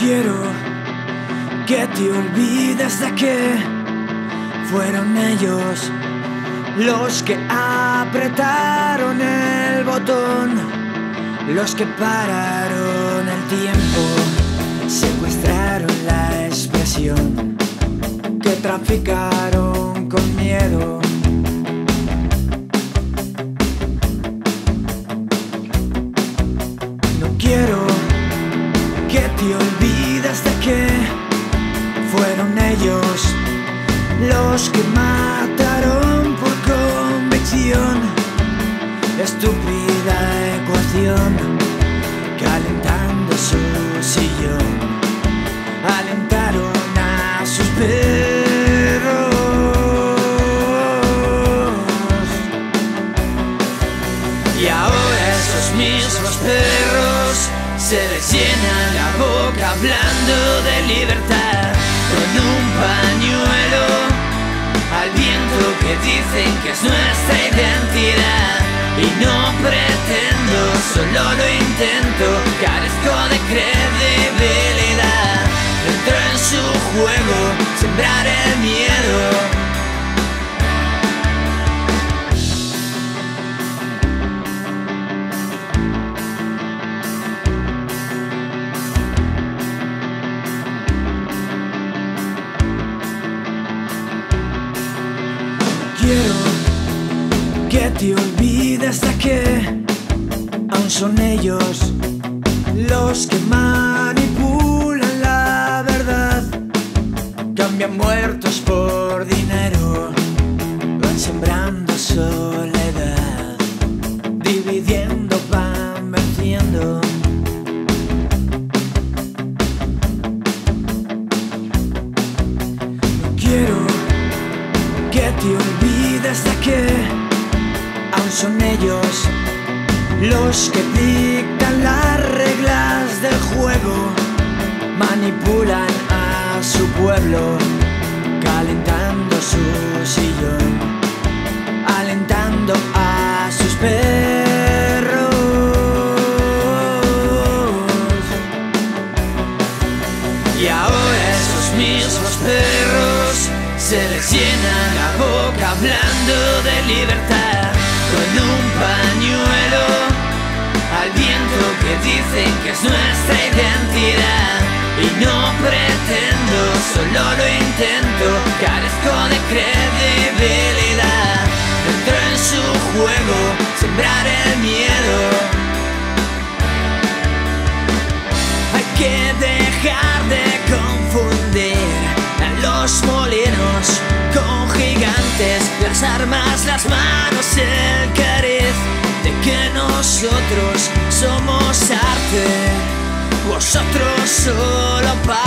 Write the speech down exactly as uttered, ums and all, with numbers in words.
quiero que te olvides de que fueron ellos los que apretaron el botón, los que pararon el tiempo, secuestraron la expresión, que traficaron con miedo. No quiero que te olvides de que fueron ellos los que mataron por convicción, estúpida ecuación, calentando su sillón, alentaron a sus perros. Y ahora esos mismos perros se les llena la boca hablando de libertad, con un pañuelo al viento que dicen que es nuestra identidad. Y no pretendo, solo lo intento, carezco de credibilidad. Entro en su juego, sembrar el miedo. Quiero que te olvides de que aún son ellos los que manipulan la verdad, cambian muertos por dinero, van sembrando soledad, dividiendo, van venciendo. No quiero que te olvides de que aún son ellos los que dictan las reglas del juego, manipulan a su pueblo, calentando su sillón, alentando a sus perros. Y ahora esos mismos perros se les llena la boca hablando de libertad, con un pañuelo al viento que dicen que es nuestra identidad. Y no pretendo, solo lo intento, carezco de credibilidad. Entro en su juego, sembrar el miedo. Hay que dejar de confundir a los molinos con gigantes, las armas, las manos, el cariz de que nosotros somos arte, vosotros solo para